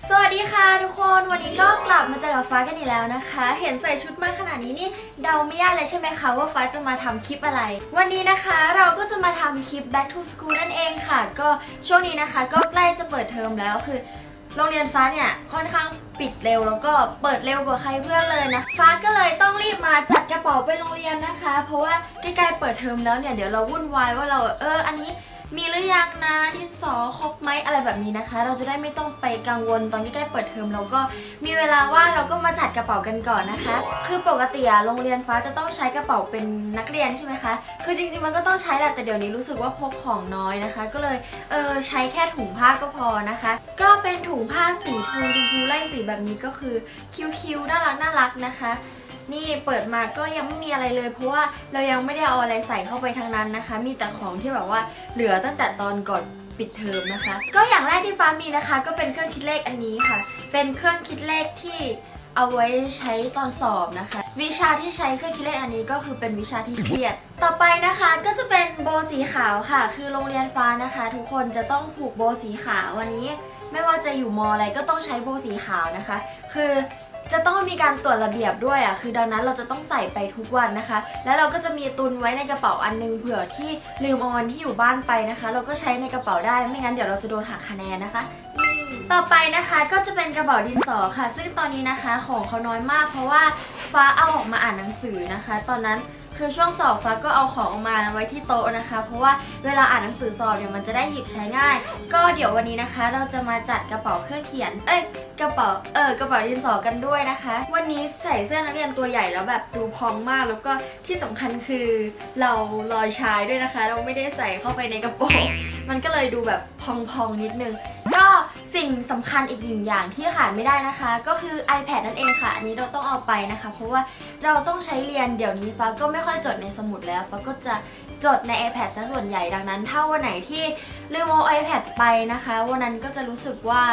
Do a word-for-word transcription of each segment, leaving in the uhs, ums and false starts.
สวัสดีค่ะทุกคนวันนี้ก็กลับมาเจอกับฟ้ากันอีกแล้วนะคะเห็นใส่ชุดมาขนาดนี้นี่เดาไม่ยากเลยใช่ไหมคะว่าฟ้าจะมาทำคลิปอะไรวันนี้นะคะเราก็จะมาทำคลิป back to school นั่นเองค่ะก็ช่วงนี้นะคะก็ใกล้จะเปิดเทอมแล้วคือโรงเรียนฟ้าเนี่ยค่อนข้างปิดเร็วแล้วก็เปิดเร็วกว่าใครเพื่อนเลยนะฟ้าก็เลยต้องรีบมาจัดกระเป๋าไปโรงเรียนนะคะเพราะว่าใกล้ๆเปิดเทอมแล้วเนี่ยเดี๋ยวเราวุ่นวายว่าเราเอออันนี้มีหรือยังนะดินสอครบไหมอะไรแบบนี้นะคะเราจะได้ไม่ต้องไปกังวลตอนที่ใกล้เปิดเทอมเราก็มีเวลาว่างเราก็มาจัดกระเป๋ากันก่อนนะคะคือปกติอะโรงเรียนฟ้าจะต้องใช้กระเป๋าเป็นนักเรียนใช่ไหมคะคือจริงๆมันก็ต้องใช้แหละแต่เดี๋ยวนี้รู้สึกว่าพกของน้อยนะคะก็เลยเออใช้แค่ถุงผ้าก็พอนะคะก็เป็นถุงผ้าสีทูชมพูไล่สีแบบนี้ก็คือคิ้วๆน่ารักน่ารักนะคะนี่เปิดมาก็ยังไม่มีอะไรเลยเพราะว่าเรายังไม่ได้เอาอะไรใส่เข้าไปทั้งนั้นนะคะมีแต่ของที่แบบว่าเหลือตั้งแต่ตอนก่อนปิดเทอมนะคะก็อย่างแรกที่ฟ้ามีนะคะก็เป็นเครื่องคิดเลขอันนี้ค่ะเป็นเครื่องคิดเลขที่เอาไว้ใช้ตอนสอบนะคะวิชาที่ใช้เครื่องคิดเลขอันนี้ก็คือเป็นวิชาที่เครียดต่อไปนะคะก็จะเป็นโบสีขาวค่ะคือโรงเรียนฟ้านะคะทุกคนจะต้องผูกโบสีขาววันนี้ไม่ว่าจะอยู่มออะไรก็ต้องใช้โบสีขาวนะคะคือจะต้องมีการตรวจระเบียบด้วยอ่ะคือดังนั้นเราจะต้องใส่ไปทุกวันนะคะแล้วเราก็จะมีตุนไว้ในกระเป๋าอันนึงเผื่อที่ลืมเอาวันที่อยู่บ้านไปนะคะเราก็ใช้ในกระเป๋าได้ไม่งั้นเดี๋ยวเราจะโดนหักคะแนนนะคะต่อไปนะคะก็จะเป็นกระเป๋าดินสอค่ะซึ่งตอนนี้นะคะของเขาน้อยมากเพราะว่าฟ้าเอาออกมาอ่านหนังสือนะคะตอนนั้นคือช่วงสอบฟ้าก็เอาของออกมาไว้ที่โต๊ะนะคะเพราะว่าเวลาอ่านหนังสือสอบเนี่ยมันจะได้หยิบใช้ง่ายก็เดี๋ยววันนี้นะคะเราจะมาจัดกระเป๋าเครื่องเขียนเอ้ยกระเป๋าเออกระเป๋าดินสอกันด้วยนะคะวันนี้ใส่เสื้อนักเรียนตัวใหญ่แล้วแบบดูพองมากแล้วก็ที่สำคัญคือเราลอยชายด้วยนะคะเราไม่ได้ใส่เข้าไปในกระโปรงมันก็เลยดูแบบพองๆนิดนึงก็สิ่งสำคัญอีกหนึ่งอย่างที่ขาดไม่ได้นะคะก็คือ iPad นั่นเองค่ะอันนี้เราต้องเอาไปนะคะเพราะว่าเราต้องใช้เรียนเดี๋ยวนี้ฟ้าก็ไม่ค่อยจดในสมุดแล้วฟ้าก็จะจดใน iPad ซะส่วนใหญ่ดังนั้นถ้าวันไหนที่ลืมเอา iPad ไปนะคะวันนั้นก็จะรู้สึกว่า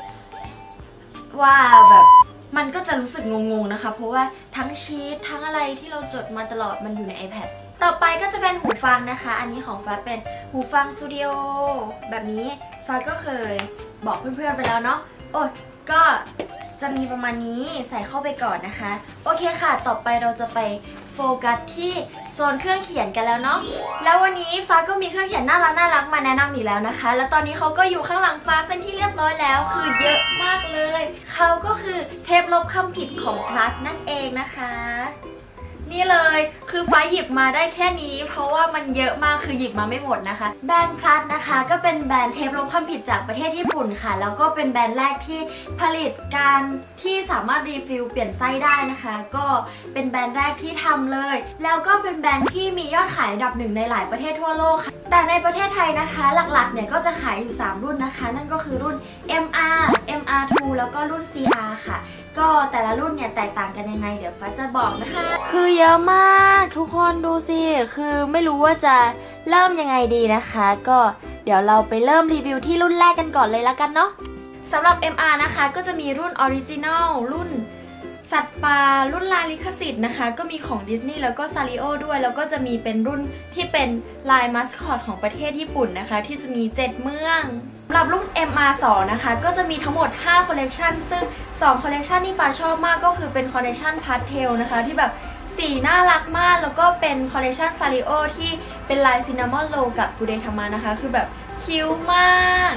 ว่าแบบมันก็จะรู้สึกงงๆนะคะเพราะว่าทั้งชีททั้งอะไรที่เราจดมาตลอดมันอยู่ใน iPad ต่อไปก็จะเป็นหูฟังนะคะอันนี้ของฟ้าเป็นหูฟังสตูดิโอแบบนี้ฟ้าก็เคยบอกเพื่อนๆไปแล้วเนาะโอ้ยก็จะมีประมาณนี้ใส่เข้าไปก่อนนะคะโอเคค่ะต่อไปเราจะไปโฟกัสที่โซนเครื่องเขียนกันแล้วเนาะแล้ววันนี้ฟ้าก็มีเครื่องเขียนน่ารักน่ารักมาแนะนำอีกแล้วนะคะแล้วตอนนี้เขาก็อยู่ข้างหลังฟ้าเป็นที่เรียบร้อยแล้วคือเยอะมากเลยเขาก็คือเทปลบคำผิดของพลัสนั่นเองนะคะนี่เลยคือฟ้าหยิบมาได้แค่นี้เพราะว่ามันเยอะมากคือหยิบมาไม่หมดนะคะแบรนด์พลัสนะคะก็เป็นแบรนด์เทปลบคำผิดจากประเทศญี่ปุ่นค่ะแล้วก็เป็นแบรนด์แรกที่ผลิตการที่สามารถรีฟิลเปลี่ยนไส้ได้นะคะก็เป็นแบรนด์แรกที่ทำเลยแล้วก็เป็นแบรนด์ที่มียอดขายอันดับหนึ่งในหลายประเทศทั่วโลกค่ะแต่ในประเทศไทยนะคะหลักๆเนี่ยก็จะขายอยู่สามรุ่นนะคะนั่นก็คือรุ่น เอ็ม อาร์ เอ็ม อาร์ ทู แล้วก็รุ่น ซี อาร์ ค่ะก็แต่ละรุ่นเนี่ยแตกต่างกันยังไงเดี๋ยวฟ้าจะบอกนะคะคือเยอะมากทุกคนดูสิคือไม่รู้ว่าจะเริ่มยังไงดีนะคะก็เดี๋ยวเราไปเริ่มรีวิวที่รุ่นแรกกันก่อนเลยละกันเนาะสำหรับ เอ็ม อาร์ นะคะก็จะมีรุ่นออริจินัลรุ่นสัตว์ป่ารุ่นลายลิขสิทธิ์นะคะก็มีของดิสนีย์แล้วก็ซาริโอด้วยแล้วก็จะมีเป็นรุ่นที่เป็นลายมัสคอตของประเทศญี่ปุ่นนะคะที่จะมีเจ็ดเมืองสำหรับรุ่น เอ็ม อาร์ ทู นะคะก็จะมีทั้งหมดห้าคอลเลกชันซึ่งสองคอลเลกชันที่ฟ้าชอบมากก็คือเป็นคอลเลกชันพาสเทลนะคะที่แบบสีน่ารักมากแล้วก็เป็นคอลเลกชันซาริโอที่เป็นลายซินนามอนโรลกับกูเดทามานะคะคือแบบคิ้วมาก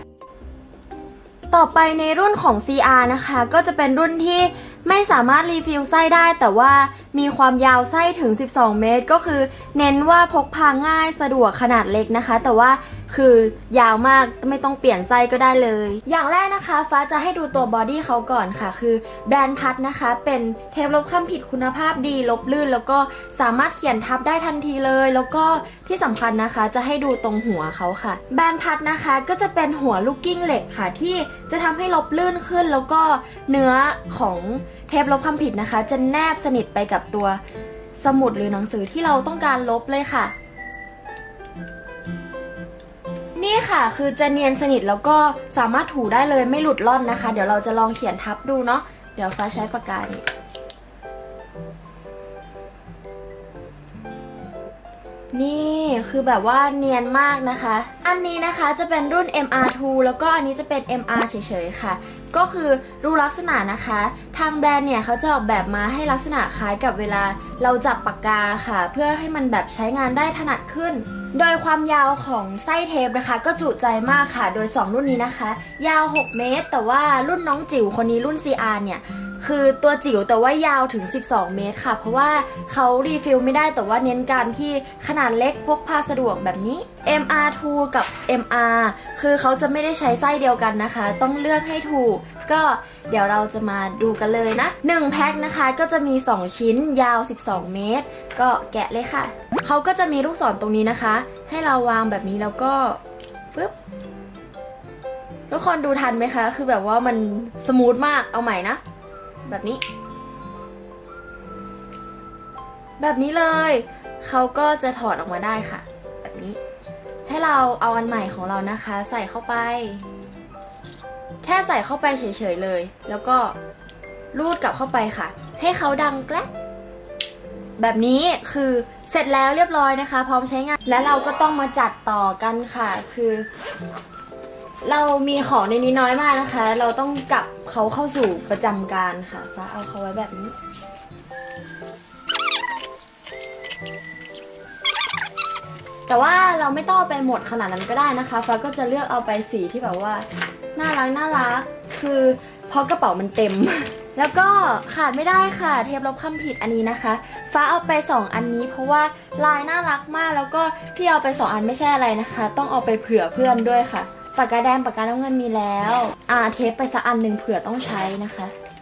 ต่อไปในรุ่นของ ซี อาร์ นะคะก็จะเป็นรุ่นที่ไม่สามารถรีฟิลไส้ได้แต่ว่ามีความยาวไส้ถึงสิบสองเมตรก็คือเน้นว่าพกพาง่ายสะดวกขนาดเล็กนะคะแต่ว่าคือยาวมากไม่ต้องเปลี่ยนไส้ก็ได้เลยอย่างแรกนะคะฟ้าจะให้ดูตัวบอดี้เขาก่อนค่ะคือแบรนด์พัดนะคะเป็นเทปลบคำผิดคุณภาพดีลบลื่นแล้วก็สามารถเขียนทับได้ทันทีเลยแล้วก็ที่สำคัญนะคะจะให้ดูตรงหัวเขาค่ะแบรนด์พัดนะคะก็จะเป็นหัวลูกกิ้งเหล็กค่ะที่จะทำให้ลบลื่นขึ้นแล้วก็เนื้อของเทปลบคำผิดนะคะจะแนบสนิทไปกับตัวสมุดหรือหนังสือที่เราต้องการลบเลยค่ะนี่ค่ะคือจะเนียนสนิทแล้วก็สามารถถูได้เลยไม่หลุดล่อนนะคะเดี๋ยวเราจะลองเขียนทับดูเนาะเดี๋ยวฟ้าใช้ปากกานี่นี่คือแบบว่าเนียนมากนะคะอันนี้นะคะจะเป็นรุ่น เอ็ม อาร์ ทู แล้วก็อันนี้จะเป็น เอ็ม อาร์ เฉยๆค่ะก็คือรูลักษณะนะคะทางแบรนด์เนี่ยเขาจะออกแบบมาให้ลักษณะคล้ายกับเวลาเราจับปากกาค่ะเพื่อให้มันแบบใช้งานได้ถนัดขึ้นโดยความยาวของไส้เทปนะคะก็จุใจมากค่ะโดยสองรุ่นนี้นะคะยาวหกเมตรแต่ว่ารุ่นน้องจิ๋วคนนี้รุ่น ซี อาร์ เนี่ยคือตัวจิ๋วแต่ว่ายาวถึงสิบสองเมตรค่ะเพราะว่าเขารีฟิลไม่ได้แต่ว่าเน้นการที่ขนาดเล็กพกพาสะดวกแบบนี้ เอ็ม อาร์ ทู กับ เอ็ม อาร์ คือเขาจะไม่ได้ใช้ไส้เดียวกันนะคะต้องเลือกให้ถูกก็เดี๋ยวเราจะมาดูกันเลยนะหนึ่งแพ็คนะคะก็จะมีสองชิ้นยาวสิบสองเมตรก็แกะเลยค่ะเขาก็จะมีลูกศรตรงนี้นะคะให้เราวางแบบนี้แล้วก็ปึ๊บทุกคนดูทันไหมคะคือแบบว่ามันสมูทมากเอาใหม่นะแบบนี้แบบนี้เลยเขาก็จะถอดออกมาได้ค่ะแบบนี้ให้เราเอาอันใหม่ของเรานะคะใส่เข้าไปแค่ใส่เข้าไปเฉยๆเลยแล้วก็รูดกลับเข้าไปค่ะให้เขาดังแกล้แบบนี้คือเสร็จแล้วเรียบร้อยนะคะพร้อมใช้งานและเราก็ต้องมาจัดต่อกันค่ะคือเรามีของในนี้น้อยมากนะคะเราต้องกลับเขาเข้าสู่ประจำการค่ะฟ้าเอาเขาไว้แบบนี้แต่ว่าเราไม่ต้องไปหมดขนาดนั้นก็ได้นะคะฟ้าก็จะเลือกเอาไปสีที่แบบว่าน่ารักน่ารักคือเพราะกระเป๋ามันเต็มแล้วก็ขาดไม่ได้ค่ะเทปลบคำผิดอันนี้นะคะฟ้าเอาไปสองอันนี้เพราะว่าลายน่ารักมากแล้วก็ที่เอาไปสองอันไม่ใช่อะไรนะคะต้องเอาไปเผื่อเพื่อนด้วยค่ะปากกาแดงปากกาน้ำเงินมีแล้วอ่าเทปไปสักอันหนึ่งเผื่อต้องใช้นะคะ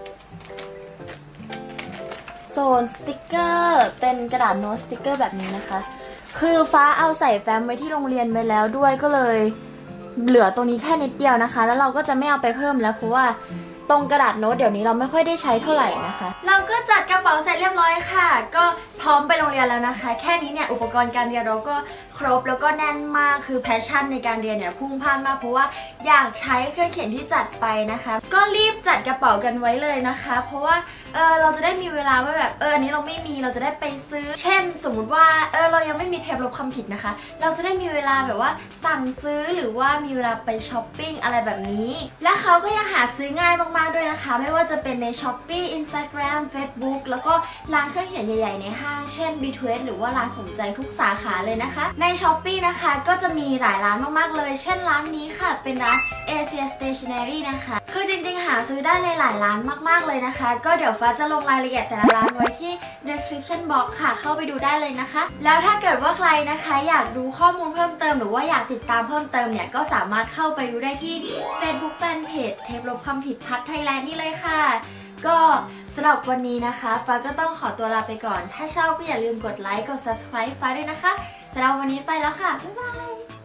โซนสติกเกอร์เป็นกระดาษโน้ตสติกเกอร์แบบนี้นะคะคือฟ้าเอาใส่แฟ้มไว้ที่โรงเรียนไปแล้วด้วยก็เลยเหลือตรงนี้แค่นิดเดียวนะคะแล้วเราก็จะไม่เอาไปเพิ่มแล้วเพราะว่าตรงกระดาษโน้ตเดี๋ยวนี้เราไม่ค่อยได้ใช้เท่าไหร่นะคะเราก็จัดกระเป๋าเสร็จเรียบร้อยค่ะก็พร้อมไปโรงเรียนแล้วนะคะแค่นี้เนี่ยอุปกรณ์การเรียนเราก็ครบแล้วก็แน่นมากคือแพชชั่นในการเรียนเนี่ยพุ่งพล่านมากเพราะว่าอยากใช้เครื่องเขียนที่จัดไปนะคะก็รีบจัดกระเป๋ากันไว้เลยนะคะเพราะว่าเออเราจะได้มีเวลาว่าแบบเอออันนี้เราไม่มีเราจะได้ไปซื้อเช่นสมมุติว่าเออเรายังไม่มีเทปลบคำผิดนะคะเราจะได้มีเวลาแบบว่าสั่งซื้อหรือว่ามีเวลาไปช้อปปิ้งอะไรแบบนี้และเขาก็ยังหาซื้อง่ายมากๆด้วยนะคะไม่ว่าจะเป็นใน ช้อปปี้ อินสตาแกรม เฟซบุ๊ก แล้วก็ร้านเครื่องเขียนใหญ่ๆในห้างเช่น บี ทู เอส หรือว่าร้านสมใจทุกสาขาเลยนะคะใน ช้อปปี้ นะคะก็จะมีหลายร้านมากๆเลยเช่นร้านนี้ค่ะเป็นร้าน เอ เซีย Stationery นะคะคือจริงๆหาซื้อได้ในหลายร้านมากๆเลยนะคะก็เดี๋ยวฟ้าจะลงรายละเอียดแต่ละร้านไว้ที่ description box ค่ะเข้าไปดูได้เลยนะคะแล้วถ้าเกิดว่าใครนะคะอยากดูข้อมูลเพิ่มเติมหรือว่าอยากติดตามเพิ่มเติมเนี่ยก็สามารถเข้าไปดูได้ที่ Facebook Fanpage เทปลบคำผิดพัดไทยแลนด์นี่เลยค่ะก็สำหรับวันนี้นะคะฟ้าก็ต้องขอตัวลาไปก่อนถ้าชอบก็อย่าลืมกดไลค์กด ซับสไครบ์ ฟ้าด้วยนะคะสำหรับวันนี้ไปแล้วค่ะบ๊ายบาย